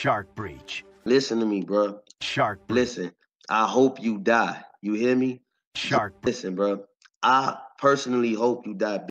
Shark breach. Listen to me, bro. Shark breach. Listen, I hope you die. You hear me? Shark breach. Listen, bro. I personally hope you die.